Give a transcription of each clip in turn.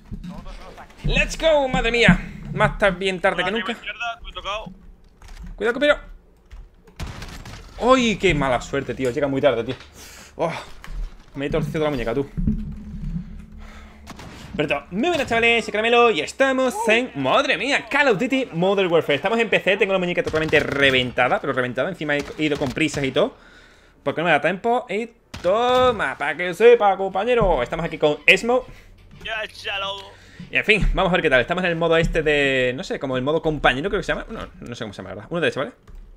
¡Let's go! ¡Madre mía! Más bien tarde que nunca. Cuidado, pero... ¡Uy! ¡Qué mala suerte, tío! Llega muy tarde, tío. Oh, me he torcido la muñeca, tú. Perdón, muy buenas, chavales, soy Caramelo y estamos en... ¡Madre mía! Call of Duty Modern Warfare. Estamos en PC, tengo la muñeca totalmente reventada. Pero reventada, encima he ido con prisas y todo porque no me da tiempo. Y toma, para que sepa, compañero. Estamos aquí con Esmo. Y en fin, vamos a ver qué tal. Estamos en el modo este de... no sé, como el modo compañero creo que se llama. No sé cómo se llama, la verdad. Uno derecha, ¿vale?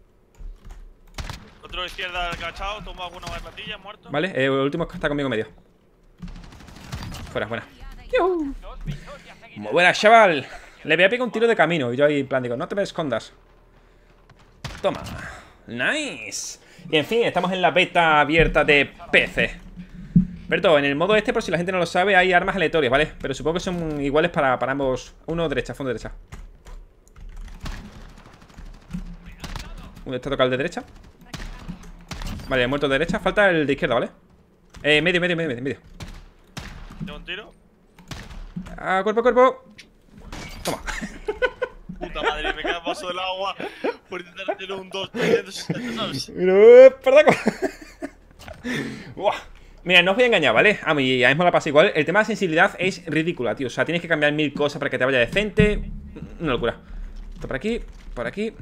Otro izquierda agachado, toma alguna patilla, muerto. Vale, el último está conmigo medio. Fuera, buena. Muy buena, chaval. Le voy a pegar un tiro de camino. Y yo ahí en plan digo, no te me escondas. Toma. Nice. Y en fin, estamos en la beta abierta de PC. Berto, en el modo este, por si la gente no lo sabe, hay armas aleatorias, ¿vale? Pero supongo que son iguales para ambos. Uno derecha, fondo derecha. Uno está tocado el de derecha. Vale, muerto de derecha. Falta el de izquierda, ¿vale? Medio. ¿Tengo un tiro? Ah, cuerpo a cuerpo. Toma. Puta madre, me queda el vaso del agua por intentar hacer un 2, 360, ¿sabes? Perdón. Mira, no os voy a engañar, ¿vale? A mí ya mismo la pasa igual. El tema de sensibilidad es ridícula, tío. O sea, tienes que cambiar 1000 cosas para que te vaya decente. Una locura. Esto por aquí, por aquí.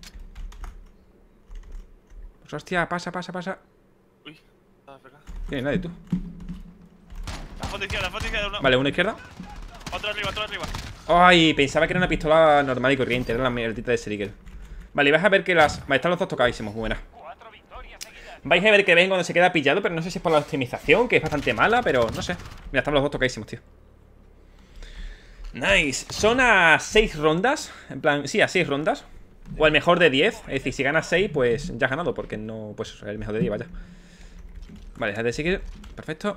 Pues hostia, pasa. Uy, está cerca. No hay nadie, tú. La foto izquierda, una. Vale, una izquierda. Otro arriba. Ay, pensaba que era una pistola normal y corriente. Era la mierdita de Serigel. Vale, y vais a ver que las... Vale, están los dos tocadísimos, buenas. Vais a ver que ven cuando se queda pillado, pero no sé si es por la optimización, que es bastante mala, pero no sé. Mira, están los dos tocadísimos, tío. Nice. Son a 6 rondas. En plan, sí, a 6 rondas. O el mejor de 10. Es decir, si ganas 6, pues ya has ganado. Porque no, pues el mejor de 10, vaya. Vale, déjate de seguir. Perfecto.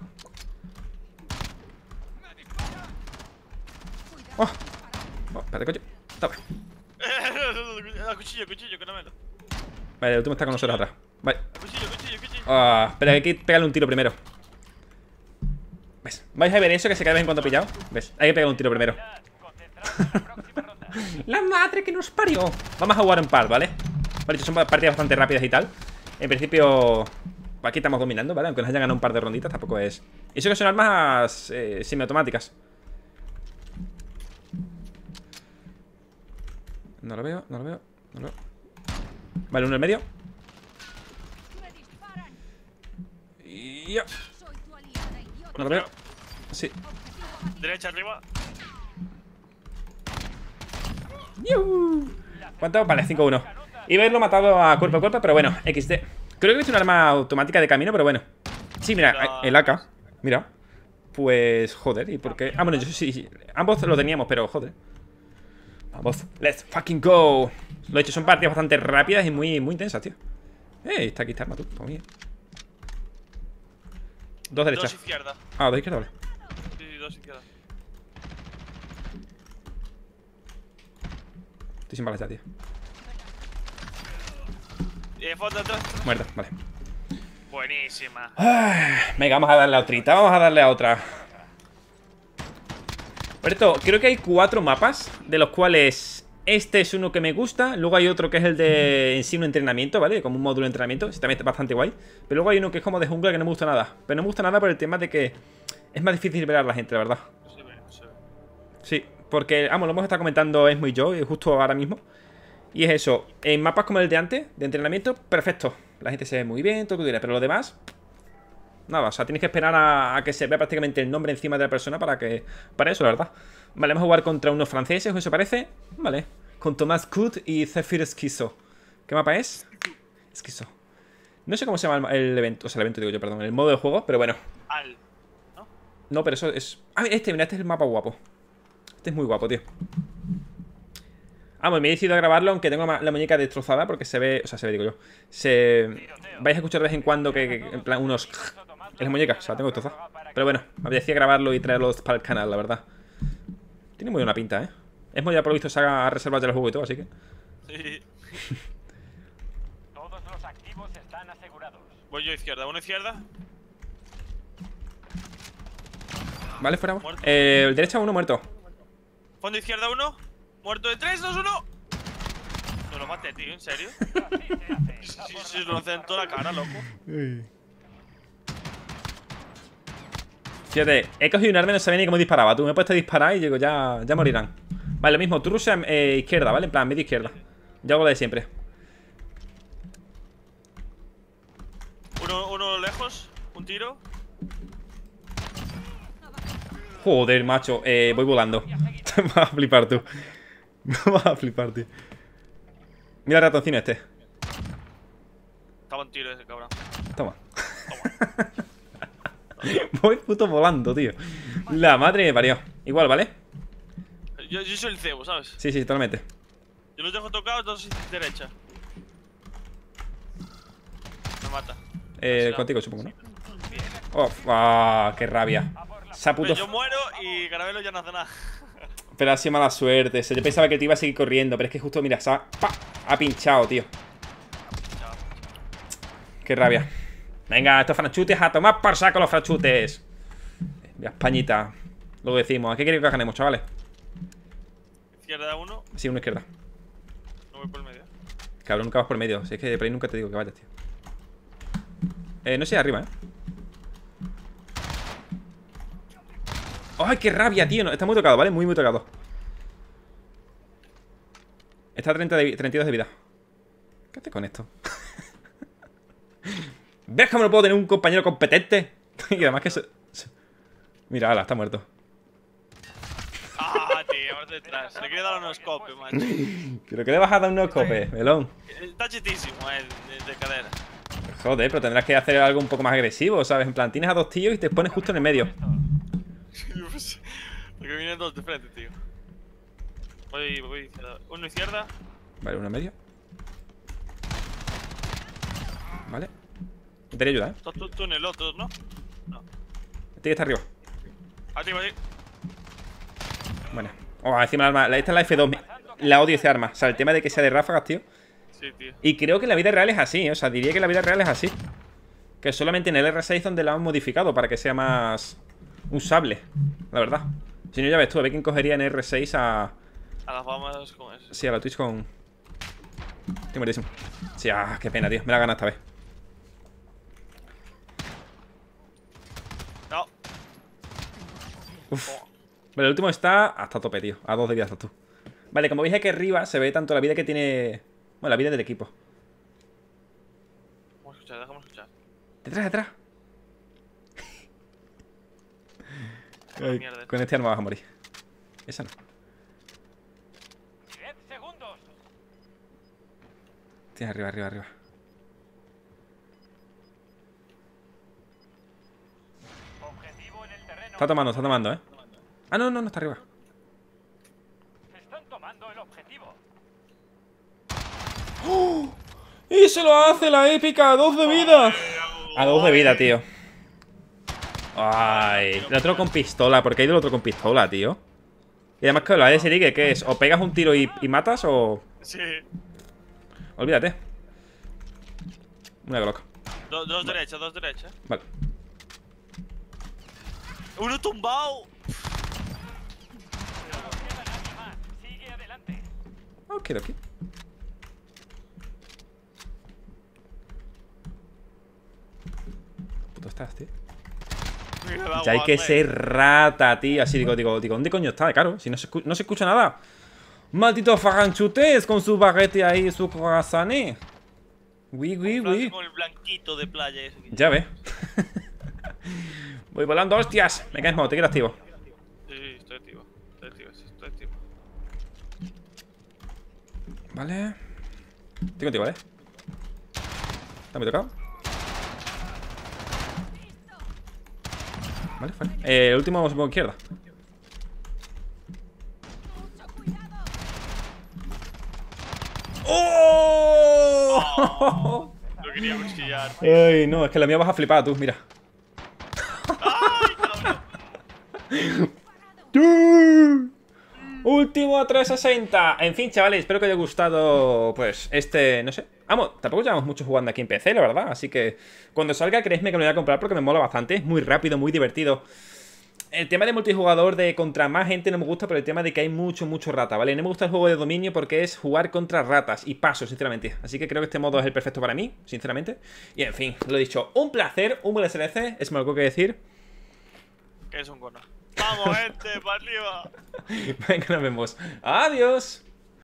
Oh, espérate, coño. Toma. Cuchillo, caramelo. Vale, el último está con nosotros atrás. Vale. Cuchillo. Espera, hay que pegarle un tiro primero. ¿Ves? ¿Vais a ver eso que se cae de vez en cuando pillado? ¿Ves? Hay que pegar un tiro primero. La madre que nos parió. Vamos a jugar en par, ¿vale? Vale, son partidas bastante rápidas y tal. En principio, aquí estamos dominando, ¿vale? Aunque nos hayan ganado un par de ronditas, tampoco es... Eso que son armas semiautomáticas. No lo veo. Vale, uno en medio. Y ya. No lo veo. Sí. Derecha arriba. ¿Cuánto? Vale, 5-1. Iba a haberlo matado a cuerpo, pero bueno, XD. Creo que es un arma automática de camino, pero bueno. Sí, mira, el AK. Mira. Pues, joder, ¿y por qué? Ah, bueno, yo sí. Ambos lo teníamos, pero joder. Vamos, let's fucking go. Lo he hecho, son partidas bastante rápidas y muy intensas, tío. Está aquí, está arma, tú. Toma bien. Dos derechas. Dos izquierda. Ah, dos izquierdas, vale. Sí, dos izquierdas. Estoy sin balas ya, tío. Foto atrás. Muerta, vale. Buenísima. Venga, vamos a darle a otrita. Vamos a darle a otra. Por esto, creo que hay 4 mapas, de los cuales este es uno que me gusta. Luego hay otro que es el de en sí un entrenamiento, ¿vale? Como un módulo de entrenamiento. Ese también está bastante guay. Pero luego hay uno que es como de jungla que no me gusta nada. Pero no me gusta nada por el tema de que es más difícil ver a la gente, la verdad. No se ve. Sí, porque, vamos, lo hemos estado comentando Esmo y yo justo ahora mismo. Y es eso, en mapas como el de antes, de entrenamiento, perfecto. La gente se ve muy bien, todo lo que quieras. Pero lo demás, nada, o sea, tienes que esperar a que se vea prácticamente el nombre encima de la persona para eso, la verdad. Vale, vamos a jugar contra unos franceses, ¿os parece? Vale, con Thomas Kut y Zephyr Esquizo. ¿Qué mapa es? Esquizo. No sé cómo se llama el evento, o sea, el evento digo yo, perdón, el modo de juego, pero bueno. ¿No? No, pero eso es... Ah, mira, este es el mapa guapo. Este es muy guapo, tío. Vamos, me he decidido a grabarlo aunque tengo la muñeca destrozada porque se ve... O sea, se ve, digo yo. Vais a escuchar de vez en cuando que en plan unos... En la muñeca, o sea, la tengo destrozada. Pero bueno, me apetecía grabarlo y traerlos para el canal, la verdad. Tiene muy buena pinta, ¿eh? Esmo ya por lo visto se ha reservado ya el juego y todo, así que... Sí. Todos los activos están asegurados. Voy yo izquierda, uno izquierda. Vale, fuera. Muerto. Derecha uno muerto. Fondo izquierda uno. Muerto de 3, 2, 1. No lo maté, tío, ¿en serio? Sí, lo hacen en toda la cara, loco. Fíjate, he cogido un arma y no sabía ni cómo disparaba. Tú me he puesto a disparar y digo, ya morirán. Vale, lo mismo, tú rusha izquierda, ¿vale? En plan, medio izquierda. Yo hago lo de siempre. Uno lejos, un tiro. Joder, macho, voy volando. Te vas a flipar tú. Me vas a flipar, tío. Mira el ratoncino este. Estaba un tiro ese cabrón. Toma. Toma. Voy puto volando, tío. La madre me parió. Igual, ¿vale? Yo soy el cebo, ¿sabes? Sí, sí, totalmente. Yo los dejo tocados, dos derecha. Me mata. Contigo, supongo, ¿no? Oh, qué rabia. Esa puto... Pero yo muero y Caramelo ya no hace nada. Pero ha sido mala suerte. Yo pensaba que te iba a seguir corriendo, pero es que justo, mira, ha pinchado, tío. Qué rabia. Venga, estos franchutes a tomar por saco los franchutes. Ya, Españita. Luego decimos. ¿A qué queréis que ganemos, chavales? Izquierda uno. Sí, una izquierda. No voy por el medio. Cabrón, nunca vas por medio. Si es que por ahí nunca te digo que vayas, tío. No sé, arriba, ¡Ay, qué rabia, tío! No, está muy tocado, ¿vale? Muy tocado. Está a 32 de vida. ¿Qué haces con esto? ¿Ves cómo no puedo tener un compañero competente? Y además que Mira, ala, está muerto. Ah, tío, ahora detrás. Le quería dar unos copes, macho. ¿Pero qué le vas a dar unos copes, melón? Está chetísimo, de cadera. Joder, pero tendrás que hacer algo un poco más agresivo, ¿sabes? En plan, tienes a dos tíos y te pones justo en el medio. Porque vienen dos de frente, tío. Voy izquierda. Uno izquierda. Vale, uno en medio. Vale. Te ayuda, Tú en el otro, ¿no? No. Este que está arriba. Arriba, ahí. Bueno. Oh, encima el arma. Esta es la F2. La odio ese arma. O sea, el tema de que sea de ráfagas, tío. Sí, tío. Y creo que en la vida real es así, o sea, diría que en la vida real es así. Que solamente en el R6 donde la han modificado para que sea más usable, la verdad. Si no, ya ves tú, a ver quién cogería en R6 a... A las famas con eso. Sí, a la Twitch con... Estoy muertísimo. Sí, qué pena, tío, me la gana esta vez. No. Uf. Vale, el último está hasta tope, tío. A 2 de vida estás tú. Vale, como veis aquí arriba se ve tanto la vida que tiene... Bueno, la vida del equipo. Déjame escuchar. Detrás. Ay, Mierda. con este arma vas a morir. Esa no. 10 segundos. Tienes arriba. Objetivo en el terreno. Está tomando, ¿eh? Ah, no, está arriba. Están tomando el objetivo. ¡Y se lo hace la épica! ¡A 2 de vida! A 2 de vida, tío. Ay, el otro con pistola. ¿Por qué ha ido el otro con pistola, tío? Y además que la de Serigue, ¿qué es? ¿O pegas un tiro y matas o...? Sí. Olvídate. Una Glock. Dos derechas. Vale. Uno tumbado. No queda nadie más. Sigue adelante. Ok. Puto estás, tío. Mira el agua, Ya hay que güey. ser rata, tío. Así digo, ¿dónde coño está? Claro, si no se escucha nada. Maldito faganchutes con su baguette ahí, su croissant. Oui. Con el blanquito de playa ese que Ya ves. Voy volando, hostias. Me caes mal, te quiero activo. Sí, estoy activo. Estoy activo. Vale. Estoy contigo, ¿vale? ¿Está muy tocado? Vale, fuera. El último supongo izquierda. ¡Oh! Lo quería cuchillar. Ay, no, es que la mía vas a flipar tú, mira. ¡Ay, cabrón! Último a 360. En fin, chavales, espero que os haya gustado, pues, no sé. Vamos, tampoco llevamos mucho jugando aquí en PC, la verdad. Así que cuando salga, creedme que me lo voy a comprar porque me mola bastante. Es muy rápido, muy divertido. El tema de multijugador de contra más gente no me gusta por el tema de que hay mucho rata, ¿vale? No me gusta el juego de dominio porque es jugar contra ratas y paso, sinceramente. Así que creo que este modo es el perfecto para mí, sinceramente. Y en fin, lo he dicho, un placer, un buen SLC, es algo que decir. Que es un cono. Vamos, gente, para arriba. Venga, nos vemos. Adiós.